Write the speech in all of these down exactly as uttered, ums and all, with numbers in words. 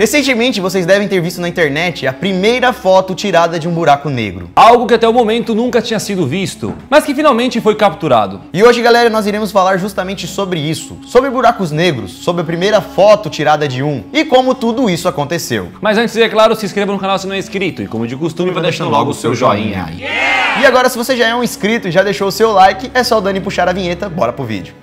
Recentemente, vocês devem ter visto na internet a primeira foto tirada de um buraco negro. Algo que até o momento nunca tinha sido visto, mas que finalmente foi capturado. E hoje, galera, nós iremos falar justamente sobre isso, sobre buracos negros, sobre a primeira foto tirada de um e como tudo isso aconteceu. Mas antes, é claro, se inscreva no canal se não é inscrito e, como de costume, vai deixando logo o seu joinha aí. Yeah! E agora, se você já é um inscrito e já deixou o seu like, é só o Dani puxar a vinheta, bora pro vídeo.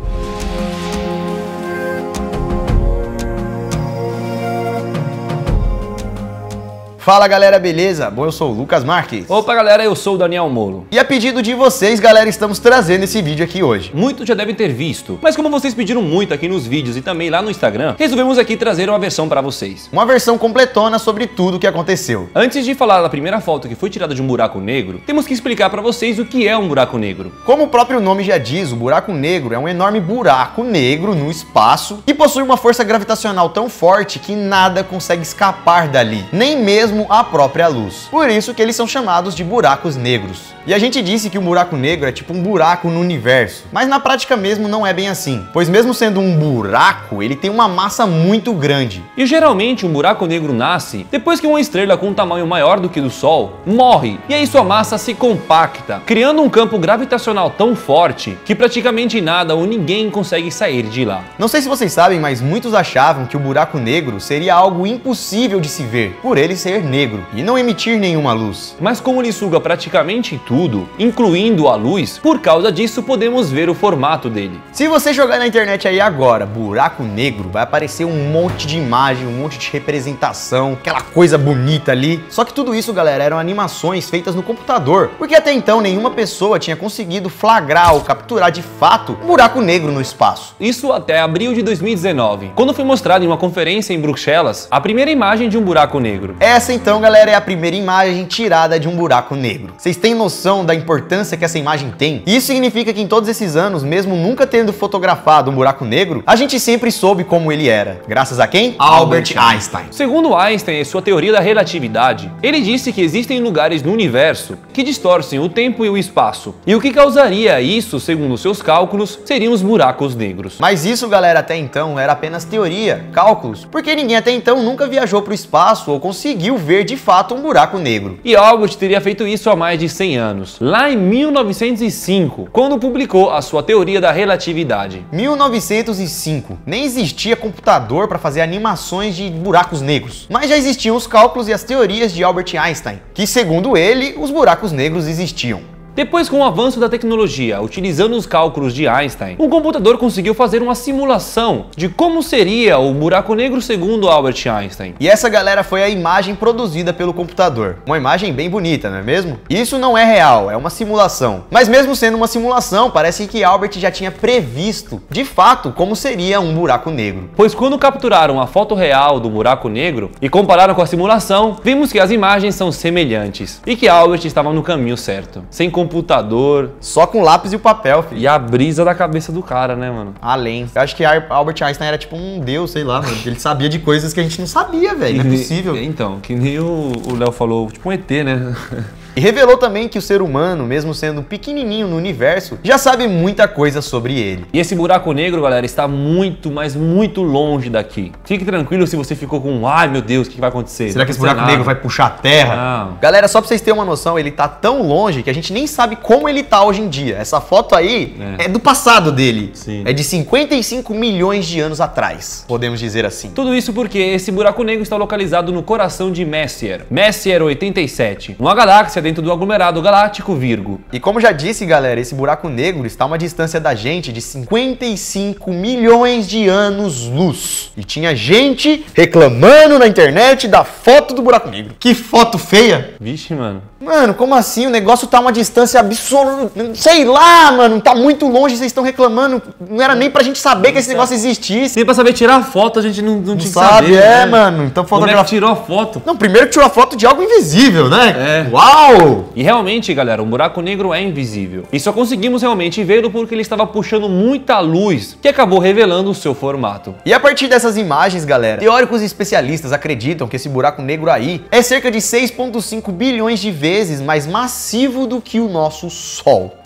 Fala galera, beleza? Bom, eu sou o Lucas Marques. Opa galera, eu sou o Daniel Molo. E a pedido de vocês, galera, estamos trazendo esse vídeo aqui hoje. Muitos já devem ter visto, mas como vocês pediram muito aqui nos vídeos e também lá no Instagram, resolvemos aqui trazer uma versão para vocês. Uma versão completona sobre tudo o que aconteceu. Antes de falar da primeira foto que foi tirada de um buraco negro, temos que explicar para vocês o que é um buraco negro. Como o próprio nome já diz, o buraco negro é um enorme buraco negro no espaço que possui uma força gravitacional tão forte que nada consegue escapar dali, nem mesmo a própria luz. Por isso que eles são chamados de buracos negros. E a gente disse que um buraco negro é tipo um buraco no universo, mas na prática mesmo não é bem assim, pois mesmo sendo um buraco, ele tem uma massa muito grande. E geralmente um buraco negro nasce depois que uma estrela com um tamanho maior do que o do Sol morre, e aí sua massa se compacta, criando um campo gravitacional tão forte que praticamente nada ou ninguém consegue sair de lá. Não sei se vocês sabem, mas muitos achavam que o buraco negro seria algo impossível de se ver, por ele ser negro e não emitir nenhuma luz. Mas como ele suga praticamente tudo, incluindo a luz, por causa disso podemos ver o formato dele. Se você jogar na internet aí agora, buraco negro, vai aparecer um monte de imagem, um monte de representação, aquela coisa bonita ali. Só que tudo isso, galera, eram animações feitas no computador, porque até então nenhuma pessoa tinha conseguido flagrar ou capturar de fato um buraco negro no espaço. Isso até abril de dois mil e dezenove, quando foi mostrado em uma conferência em Bruxelas a primeira imagem de um buraco negro. Essa então, galera, é a primeira imagem tirada de um buraco negro. Vocês têm noção da importância que essa imagem tem? Isso significa que em todos esses anos, mesmo nunca tendo fotografado um buraco negro, a gente sempre soube como ele era. Graças a quem? Albert Einstein. Segundo Einstein e sua teoria da relatividade, ele disse que existem lugares no universo que distorcem o tempo e o espaço. E o que causaria isso, segundo seus cálculos, seriam os buracos negros. Mas isso, galera, até então era apenas teoria, cálculos, porque ninguém até então nunca viajou para o espaço ou conseguiu ver de fato um buraco negro. E Albert teria feito isso há mais de cem anos, lá em mil novecentos e cinco, quando publicou a sua teoria da relatividade. mil novecentos e cinco. Nem existia computador para fazer animações de buracos negros, mas já existiam os cálculos e as teorias de Albert Einstein, que segundo ele, os buracos negros existiam. Depois, com o avanço da tecnologia, utilizando os cálculos de Einstein, um computador conseguiu fazer uma simulação de como seria o buraco negro segundo Albert Einstein. E essa, galera, foi a imagem produzida pelo computador. Uma imagem bem bonita, não é mesmo? Isso não é real, é uma simulação. Mas mesmo sendo uma simulação, parece que Albert já tinha previsto, de fato, como seria um buraco negro. Pois quando capturaram a foto real do buraco negro e compararam com a simulação, vimos que as imagens são semelhantes e que Albert estava no caminho certo. Sem computador, só com lápis e o papel, filho. E a brisa da cabeça do cara, né, mano? Além. Eu acho que Albert Einstein era tipo um deus, sei lá, mano. Ele sabia de coisas que a gente não sabia, velho. Não é possível. Então, que nem o Léo falou, tipo um E T, né? E revelou também que o ser humano, mesmo sendo pequenininho no universo, já sabe muita coisa sobre ele. E esse buraco negro, galera, está muito, mas muito longe daqui. Fique tranquilo se você ficou com, ai meu Deus, o que vai acontecer? Será que esse buraco negro vai puxar a Terra? Não. Galera, só pra vocês terem uma noção, ele tá tão longe que a gente nem sabe como ele tá hoje em dia. Essa foto aí é, é do passado dele. Sim. É de cinquenta e cinco milhões de anos atrás, podemos dizer assim. Tudo isso porque esse buraco negro está localizado no coração de Messier. Messier oitenta e sete, uma galáxia dentro do aglomerado galáctico Virgo. E como já disse, galera, esse buraco negro está a uma distância da gente de cinquenta e cinco milhões de anos-luz. E tinha gente reclamando na internet da foto do buraco negro. Que foto feia! Vixe, mano. Mano, como assim? O negócio tá a uma distância absoluta. Sei lá, mano, tá muito longe, vocês estão reclamando. Não era nem pra gente saber que esse negócio existisse. Nem pra saber tirar a foto, a gente não, não, não tinha sabe, que saber. é, né? mano. Então fotografia. Como é que tirou a foto? Não, primeiro que tirou a foto de algo invisível, né? É. Uau! E realmente, galera, um buraco negro é invisível. E só conseguimos realmente vê-lo porque ele estava puxando muita luz, que acabou revelando o seu formato. E a partir dessas imagens, galera, teóricos e especialistas acreditam que esse buraco negro aí é cerca de seis vírgula cinco bilhões de vezes mais massivo do que o nosso Sol.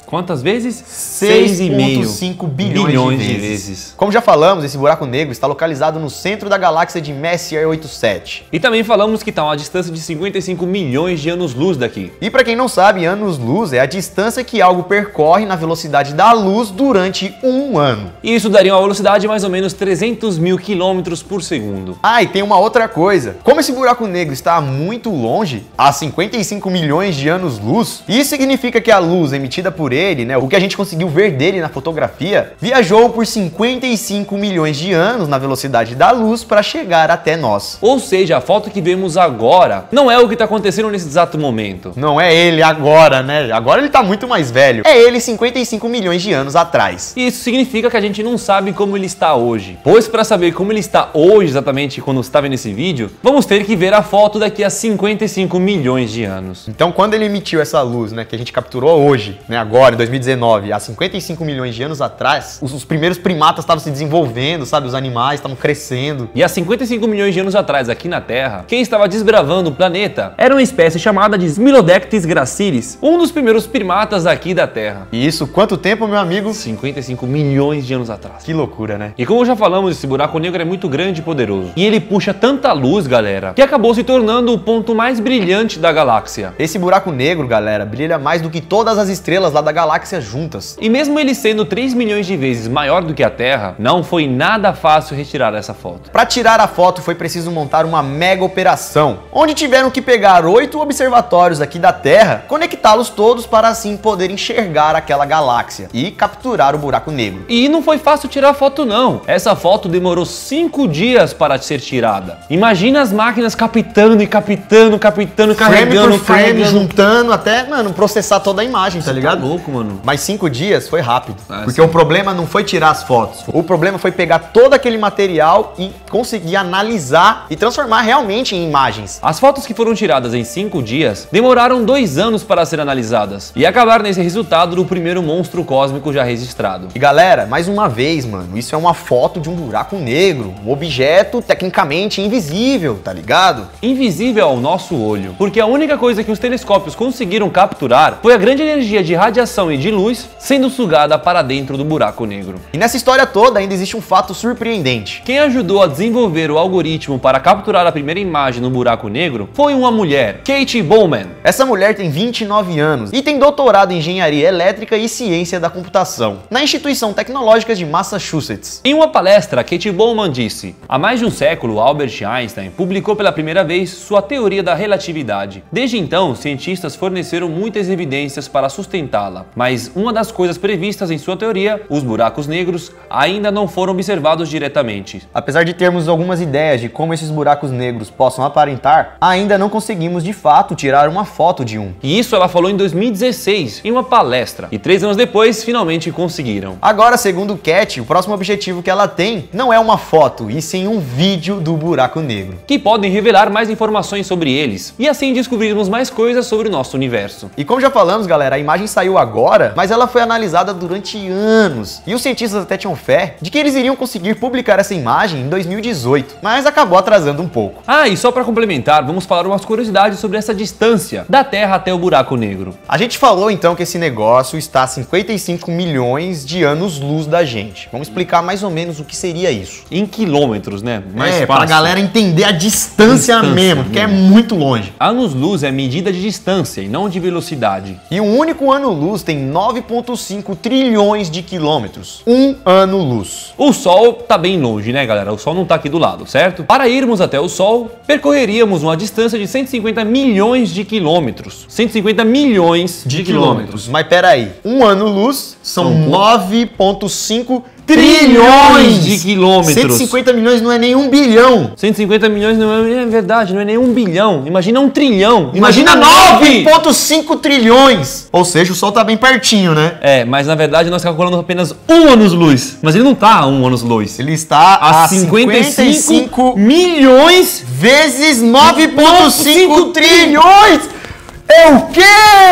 Quantas vezes? seis vírgula cinco bilhões, bilhões de, vezes. de vezes. Como já falamos, esse buraco negro está localizado no centro da galáxia de Messier oitenta e sete. E também falamos que está a uma distância de cinquenta e cinco milhões de anos-luz daqui. E para quem não sabe, anos-luz é a distância que algo percorre na velocidade da luz durante um ano. E isso daria uma velocidade de mais ou menos trezentos mil quilômetros por segundo. Ah, e tem uma outra coisa. Como esse buraco negro está muito longe, a cinquenta e cinco milhões de anos-luz, isso significa que a luz emitida por ele, né, o que a gente conseguiu ver dele na fotografia, viajou por cinquenta e cinco milhões de anos na velocidade da luz para chegar até nós. Ou seja, a foto que vemos agora não é o que está acontecendo nesse exato momento. Não é ele agora, né? Agora ele tá muito mais velho. É ele cinquenta e cinco milhões de anos atrás. E isso significa que a gente não sabe como ele está hoje. Pois para saber como ele está hoje, exatamente quando você está vendo esse vídeo, vamos ter que ver a foto daqui a cinquenta e cinco milhões de anos. Então, quando ele emitiu essa luz, né, que a gente capturou hoje, né, agora, em dois mil e dezenove, há cinquenta e cinco milhões de anos atrás, os, os primeiros primatas estavam se desenvolvendo, sabe? Os animais estavam crescendo. E há cinquenta e cinco milhões de anos atrás, aqui na Terra, quem estava desbravando o planeta era uma espécie chamada de Smilodectes gracilis, um dos primeiros primatas aqui da Terra. E isso, quanto tempo, meu amigo? cinquenta e cinco milhões de anos atrás. Que loucura, né? E como já falamos, esse buraco negro é muito grande e poderoso. E ele puxa tanta luz, galera, que acabou se tornando o ponto mais brilhante da galáxia. Esse buraco negro, galera, brilha mais do que todas as estrelas lá da galáxia juntas. E mesmo ele sendo três milhões de vezes maior do que a Terra, não foi nada fácil retirar essa foto. Para tirar a foto foi preciso montar uma mega operação, onde tiveram que pegar oito observatórios aqui da Terra, conectá-los todos para assim poder enxergar aquela galáxia e capturar o buraco negro. E não foi fácil tirar a foto não. Essa foto demorou cinco dias para ser tirada. Imagina as máquinas captando e captando, captando, carregando, frame por frame, carregando, juntando até, mano, processar toda a imagem, tá ligado? Tá louco, mano. Mas cinco dias foi rápido, Ah, porque sim. o problema não foi tirar as fotos. O problema foi pegar todo aquele material e conseguir analisar e transformar realmente em imagens. As fotos que foram tiradas em cinco dias demoraram dois anos para ser analisadas e acabaram nesse resultado do primeiro monstro cósmico já registrado. E galera, mais uma vez, mano, isso é uma foto de um buraco negro, um objeto tecnicamente invisível, tá ligado? Invisível ao nosso olho, porque a única coisa que os telescópios conseguiram capturar foi a grande energia de radiação e de luz sendo sugada para dentro do buraco negro. E nessa história toda ainda existe um fato surpreendente. Quem ajudou a desenvolver o algoritmo para capturar a primeira imagem no buraco negro foi uma mulher, Kate Bowman. Essa mulher tem vinte e nove anos e tem doutorado em engenharia elétrica e ciência da computação na Instituição Tecnológica de Massachusetts. Em uma palestra, Kate Bowman disse: há mais de um século, Albert Einstein publicou pela primeira vez sua teoria da relatividade. Desde então, cientistas forneceram muitas evidências para sustentá-la, mas uma das coisas previstas em sua teoria, os buracos negros, ainda não foram observados diretamente. Apesar de termos algumas ideias de como esses buracos negros possam aparentar, ainda não conseguimos de fato tirar uma foto de um. E isso ela falou em dois mil e dezesseis, em uma palestra, e três anos depois, finalmente conseguiram. Agora, segundo Cat, o próximo objetivo que ela tem não é uma foto, e sim um vídeo do buraco negro, que podem revelar mais informações sobre eles, e assim descobrirmos mais coisas sobre o nosso universo. E como já falamos, galera, a imagem saiu agora, mas ela foi analisada durante anos, e os cientistas até tinham fé de que eles iriam conseguir publicar essa imagem em dois mil e dezoito, mas acabou atrasando um pouco. Ah, e só para complementar, vamos falar umas curiosidades sobre essa distância da Terra até o buraco negro. A gente falou então que esse negócio está a cinquenta e cinco milhões de anos-luz da gente. Vamos explicar mais ou menos o que seria isso. Em quilômetros, né? Mais é, fácil. pra galera entender a distância, Distância mesmo, porque é mesmo. muito longe. Anos-luz é medida de distância e não de velocidade. E um único ano-luz tem nove vírgula cinco trilhões de quilômetros. Um ano-luz. O Sol tá bem longe, né, galera? O Sol não tá aqui do lado, certo? Para irmos até o Sol, percorreríamos uma distância de cento e cinquenta milhões de quilômetros. cento e cinquenta milhões de, quilômetros. Mas peraí, um ano-luz são São nove vírgula cinco trilhões de quilômetros. cento e cinquenta milhões não é nem um bilhão. cento e cinquenta milhões não é, é verdade, não é nem um bilhão. Imagina um trilhão. Imagina nove vírgula cinco trilhões. Ou seja, o Sol tá bem pertinho, né? É, mas na verdade nós calculamos apenas um anos-luz. Mas ele não tá a um anos-luz. Ele está A a cinquenta e cinco cinquenta e cinco milhões vezes nove vírgula cinco trilhões. É o quê?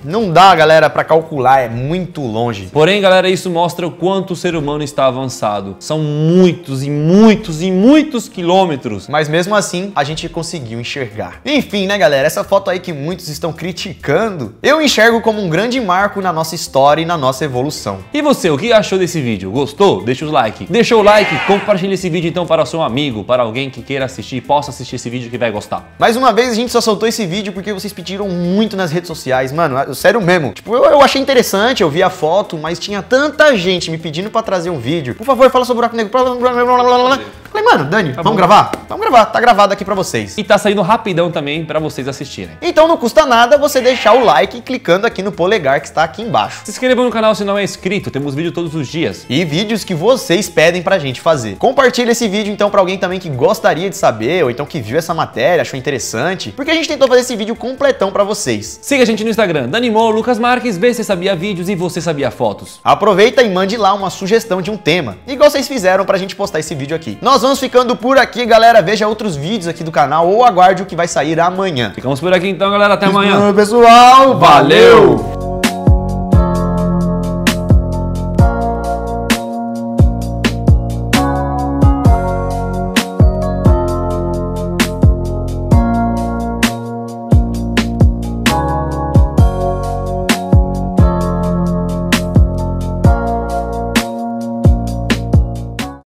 Não dá, galera, pra calcular, é muito longe. Porém, galera, isso mostra o quanto o ser humano está avançado. São muitos e muitos e muitos quilômetros. Mas mesmo assim, a gente conseguiu enxergar. Enfim, né, galera, essa foto aí que muitos estão criticando, eu enxergo como um grande marco na nossa história e na nossa evolução. E você, o que achou desse vídeo? Gostou? Deixa o like. Deixou o like, compartilha esse vídeo então para o seu amigo, para alguém que queira assistir, possa assistir esse vídeo que vai gostar. Mais uma vez, a gente só soltou esse vídeo porque vocês pediram muito nas redes sociais, mano, sério mesmo. Tipo, eu, eu achei interessante, eu vi a foto, mas tinha tanta gente me pedindo pra trazer um vídeo. Por favor, fala sobre o buraco negro. Falei, mano, Dani, tá vamos bom. gravar? Vamos gravar, tá gravado aqui pra vocês. E tá saindo rapidão também pra vocês assistirem. Então não custa nada você deixar o like clicando aqui no polegar que está aqui embaixo. Se inscreva no canal se não é inscrito, temos vídeo todos os dias. E vídeos que vocês pedem pra gente fazer. Compartilha esse vídeo então pra alguém também que gostaria de saber, ou então que viu essa matéria, achou interessante, porque a gente tentou fazer esse vídeo completão pra vocês. Siga a gente no Instagram, Danimo, Lucas Marques, vê se sabia vídeos e você sabia fotos. Aproveita e mande lá uma sugestão de um tema, igual vocês fizeram pra gente postar esse vídeo aqui. Nós vamos ficando por aqui, galera. Veja outros vídeos aqui do canal ou aguarde o que vai sair amanhã. Ficamos por aqui então, galera. Até amanhã. Pessoal, valeu!